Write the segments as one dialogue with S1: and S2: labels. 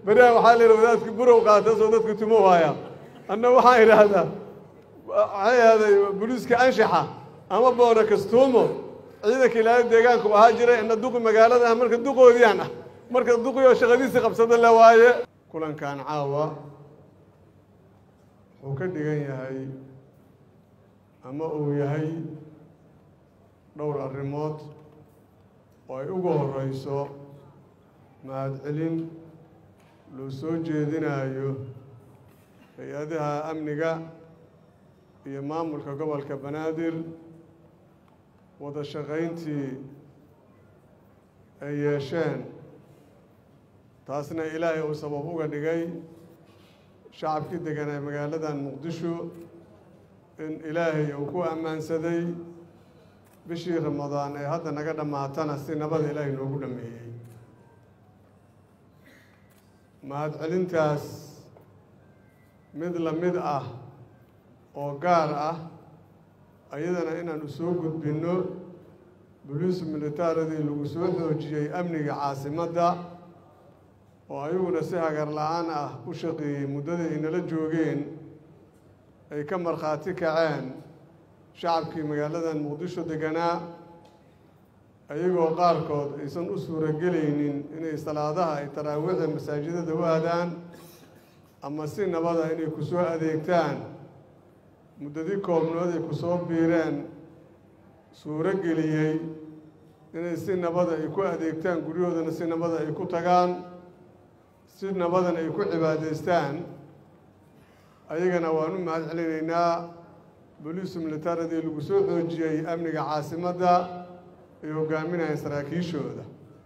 S1: بريان وحالي الوداد كبروا وقاتل صوتك تموها أنا وحاير هذا هذا بوليس كأنشحة أما بورا كستومو إذا كلا دجاجكم هاجرة إن الدوق مجالات مركز الدوق وديانا مركز الدوق يشغلين سقف صد الله وايه كلن كان عاوة وكده جاي هاي أما هو هاي دور الريموت ويوجه الرئيسو مع العلم لو سوجدنا أيوه هيادها أمنية هي مامور كقبل كبنادر وده شغينتي أيشان تاسنا إلهي وسببوك دقاي شعب كده كان مقالة مقدشو إن إلهي وكو أمان سدي بشي رمضان هذا نقدر ما تنسي نبض إلهي نقول مي ما علنتاس مثل مدأة أو قارة أيضاً إن نسوق بينو بوليس ميليتاري دي لوسوه وجي أمني عاصمة وأيونا سها قرلان وشقي مدة إن لجوجين أي كم مرخاتي كعين شعب كي مقالة مقدشو دقنا أيوة قاركود يسون أسورة قلينين إن صلاة تراويح المساجد دوادان أما سين بعض إن يكسوا أذيكتان مدة كومنو ذي كسوا بيران سورة قليي إن سين بعض يكوا أذيكتان قريو ذن سين بعض يكوا تجان سين بعض يكوا عبادستان أيها نوانو ما علينا بوليس ميليتاري دي لوسوه وجي أمني عاصمة يوقامنا إسراكيشو ده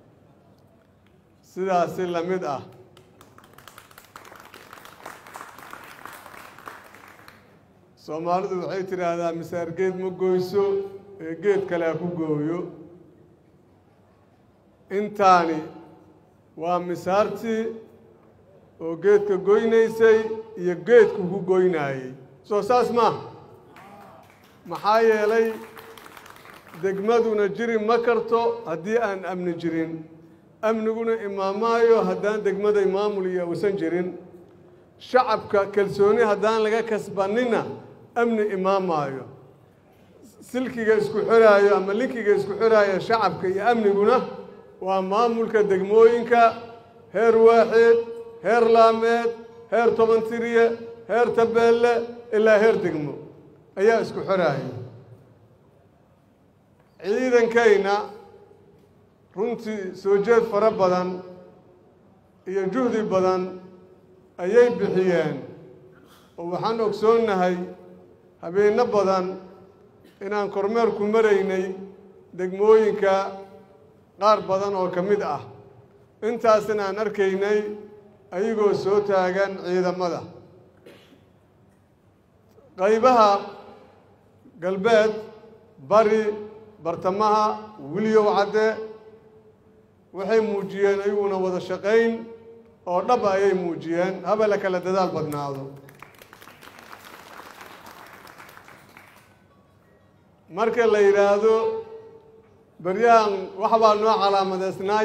S1: سيدا سيلا مدأ سومالدو waxay tiraahdaa misaar geed ma goyso ee geed kale ku gooyo intaani waa misaarti oo geedka goynaysay iyo geedku ku goynayay soo saas ma maxaa yeelay degmaduna jiri ma karto haddii aan amni jirin amniguna imaamaayo haddaan degmada maamul iyo uusan jirin shacabka kalsooni haddaan laga kasbanina amni imaamaayo silkiga isku xiraayo ama linkiga isku xiraayo shacabka iyo amniguna waa maamulka degmooyinka heer waaxid heer laameed heer tobantiriye heer tabeelle ilaa heer degmo ayaa isku xiraayo ciidankayna runtii soo jeed fara badan iyo juhdi badan ayay bixiyeen oo waxaan ogsoonahay habeenno badan inaan kormeer ku maraynay degmooyinka qaar badan oo ka mid ah intaasna aan arkaynay ayagoo soo taagan ciidamada qaybaha galbeed bari bartamaha wiliyo wacde waxay muujiyeen ayaguna wada shaqayn oo dhab ayay muujiyeen haba la kala dadaal badnaado marka la yiraahdo bariyaan waxa baa noo calaamadeysnay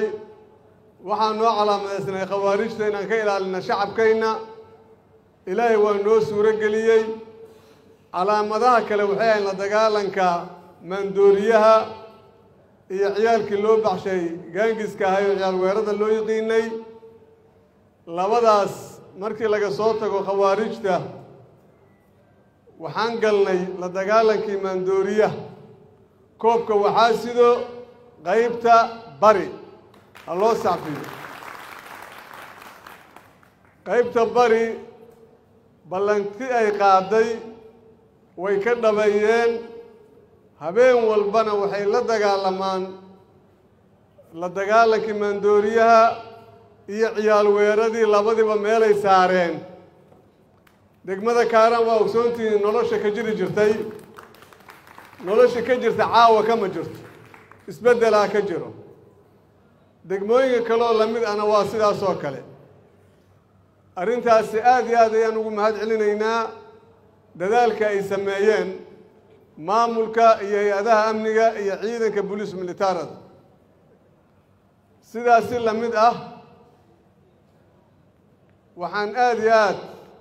S1: khawaarijta inaan ka ilaalino shacabkayna ilaahay waa noo suuro geliyay calaamadaha kale waxay ahayn la dagaalanka mandooriyaha iyo ciyaalkii loo baxshay gaangiska ahay oo ciyaal weerada loo yiqiinay labadaas markii laga soo tago khawaarijta waxaan galnay la dagaalankii mandooriyaha koobka waxaa sido qaybta bari ha loo sacfiyo qaybta bari ballanti ay qaaday way ka dhabayeen habeen walbana waxay la dagaalamaan la dagaalankii mandooriyaha iyo ciyaal weeradii labadiba meelay saareen degmada Kaaran waa ogsoontii nolosha ka jiri jirtay nolosha ka jirta caawa kama jirto isbedela ka jiro degmooyinka kale oo lamid ana waa sidaas oo kale arintaasi aad iyo aad ayaan ugu mahad celinaynaa dadaalka ay sameeyeen maamulka iyo hay'adaha amniga iyo ciidanka booliis militaarada sidaas lamid ah waxaan aad iyo aad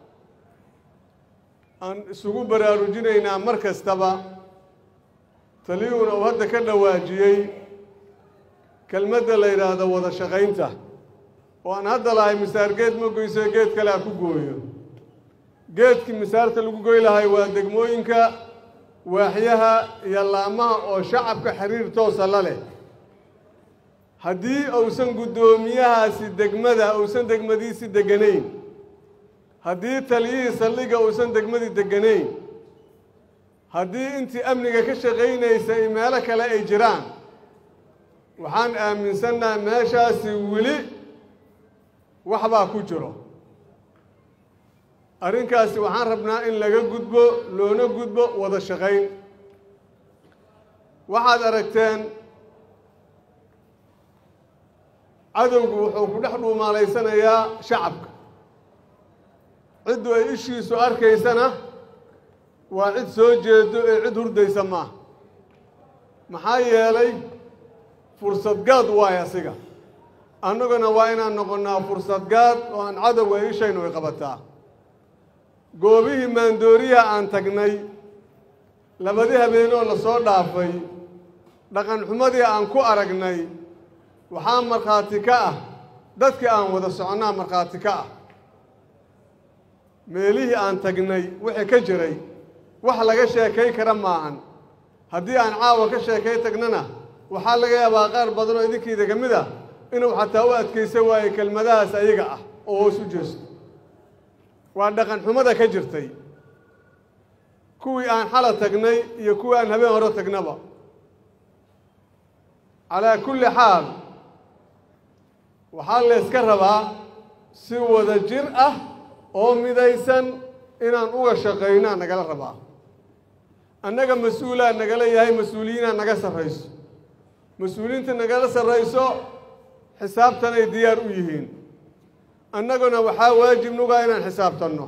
S1: aan isugu baraarujinaynaa mar kastaba taliyuuna uu hadda ka dhawaajiyey kelmadda la yidhaahdo wada shaqaynta oo aan hadda lahay misaar geed ma goyso geed kale ha ku gooyo geedkii misaarta lagu goy lahay waa degmooyinka waaxyaha iyo laamaha oo shacabka xiriir toosa la leh haddii uusan guddoomiyahaasi degmada uusan degmadiisi deganayn haddii taliyihii saldhigga uusan degmadii deganayn haddii intii amniga ka shaqaynaysay meelo kale ay jiraan waxaan aaminsannahay meeshaasi weli waxbaa ku jiro arrinkaasi waxaan rabnaa in laga gudbo loona gudbo wada shaqayn waxaad aragteen cadowgu wuxuu ku dhex dhuumaalaysanayaa shacabka ciddu ay ishiisu arkaysana waa cid soo jeedo ee cid hurdaysa maaha maxaa yeelay fursad gaad waayo asiga annaguna waa inaan noqonnaa fursad gaad oo aan cadowga ishaynu ay qabataa goobihii maandooriyaha aan tagnay labadii habeenoo la soo dhaafay dhaqan xumadii aan ku aragnay waxaa markhaati ka ah dadkii aan wada soconnaa markhaati ka ah meelihii aan tagnay wixii ka jiray wax laga sheekay kara maahan haddii aan caawa ka sheekay tagnana waxaa laga yaabaa qaar badan oo idinkiida ka mid ah inuu xataa u adkaysan waayo kelmadahaas ayaga ah oo hoos u jeesto waa dhaqan xumada ka jirtay kuwii aan xala tagnay iyo kuwii aan habeen hore tagnaba calaa kulli xaal waxaa layska rabaa si wada jir ah oo midaysan inaan uga shaqaynaa nagala rabaa annaga mas-uulaa nagala yahay mas-uuliyiinaa naga sarrayso mas-uuliyiinta nagala sarrayso xisaabtanay diyaar u yihiin annaguna waxaa waajib nugaa inaan xisaabtanno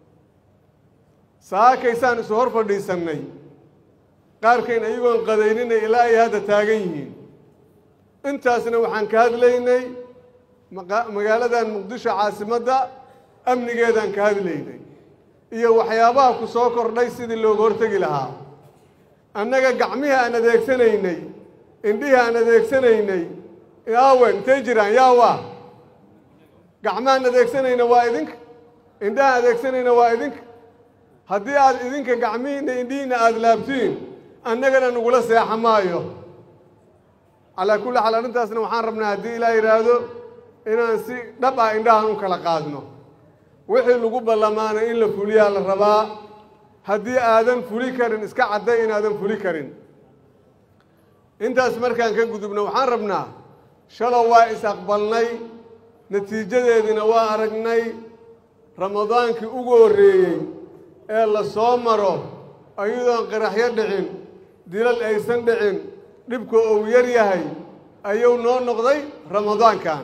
S1: saakaysaan isu hor fadhiisannay qaarkayn ayagoon qadayninay ilaa ay hadda taagan yihiin intaasna waxaan ka hadlaynay magaaladan muqdisho caasimadda amnigeedaan ka hadlaynay iyo waxyaabaha ku soo kordhay sidii looga hortegi lahaa annaga gacmihii aan adeegsanaynay indhihii aan adeegsanaynay aawen intay jiraan yaa waa gacmahaan adeegsanayna waa idinka indhahaan adeegsanayna waa idinka haddii aad idinka gacmihiinna indhihiinna aada laabtiin annagana nagula seexa maayo calaa kulli xaal arrintaasna waxaan rabnaa haddii ilaa yidhaahdo inaan si dhab ah indhahan u kala qaadno wixii lagu ballamaana in la fuliyaa la rabaa haddii aadan fuli karin iska cadday inaadan fuli karin intaas markaan ka gudubno waxaan rabnaa shalow waa is-aqbalnay natiijadeediina waa aragnay ramadaankii ugu horreeyey ee la soo maro ayadoon qaraxyo dhicin dilal aysan dhicin dhibka uu yar yahay ayuu noo noqday ramadaankan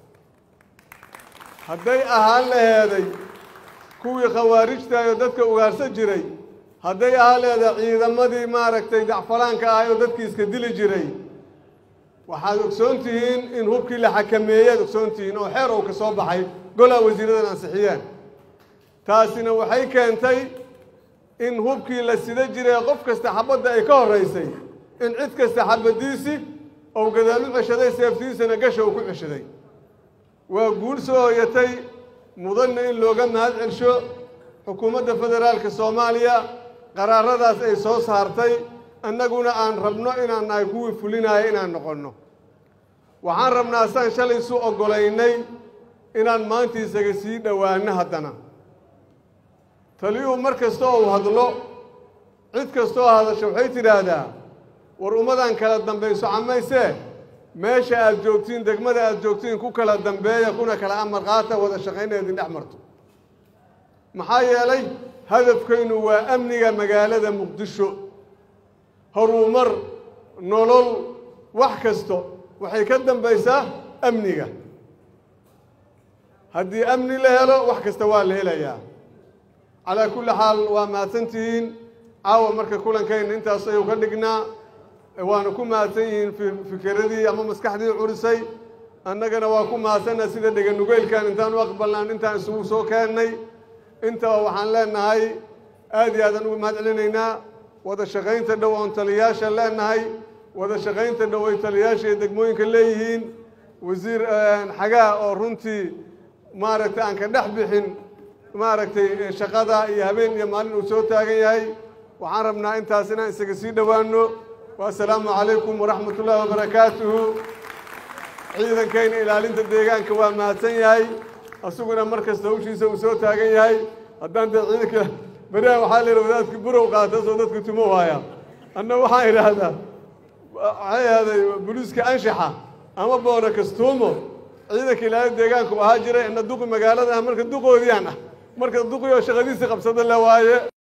S1: hadday ahaan laheeday kuwii khawaarijtaayoo dadka ugaarsan jiray hadday ahaan laheeday ciidamadii maaragtay dacfalaanka ahay oo dadkii iska dili jiray waxaad ogsoon tihiin in hubkii la xakameeyaad ogsoon tihiin oo xeer uu ka soo baxay golaa wasiiradan ansixiyeen taasina waxay keentay in hubkii la sida jiray qof kasta xabadda ay ka horraysay in cid kasta xabaddiisii ou gadaal u ceshaday seeftiisana gasha uu ku ceshaday waa guul soo hoyatay mudanna in looga mahad celsho xukuumadda federaalka soomaaliya qaraaradaas ay soo saartay annaguna aan rabno inaan nahay kuwii fulinaya inaan noqonno waxaan rabnaa saan shalay isu oggolaynay inaan maanta isaga sii dhowaanno haddana taliyuhu mar kasta oo uu hadlo cid kasta oo hadasho waxay tidhaahdaa war ummadaan kala dambayso camaysee meesha aad joogtiin degmada aad joogtiin ku kala dambeeya kuna kala amar qaata wada shaqayna idin dhex marto maxaa yeelay hadafkaynu waa amniga magaalada muqdisho horumar nolol wax kasto waxay ka dambaysaa amniga haddii amni la helo wax kasta waa la helayaa calaa kulli xaal waa mahadsantihiin caawa marka kulankayna intaas ayuu ka dhignaa waana ku mahadsan yihiin fikiradii ama maskaxdii curisay annagana waa ku mahadsannahay sida dheganugeylkan intaan u aqbalnaan intaan isugu soo keennay intaba waxaan leenahay aad iyo aadaan ugu mahad celinaynaa wada shaqaynta dhow oon taliyayaasha leenahay wada shaqaynta dhow ay taliyayaasha iyo degmooyinka leeyihiin wasiir xagaa oo runtii maaragtay aan ka dhex bixin maaragtay shaqada iyo habeen iyo maalin uu soo taagan yahay waxaan rabnaa intaas inaan isaga sii dhowaanno wassalaamu calaykum waraxmatullaahi wabarakaatuhu ciidankayna ilaalinta deegaanka waa mahadsan yahay asuguna mar kasta hawshiisa uu soo taagan yahay haddaan dee ciidanka beriyahan waxaa la yidhi wadaadkii burow qaata soo dadku tumo waaya anna waxaan idhaahdaa waxay ahaaday booliiska anshaxa ama boona kastuumo ciidanka ilaalinta deegaanku ahaa jiray ina duqi magaalada ah marka duqoodiyaan ah marka duqi oo shaqadiisii qabsada la waaye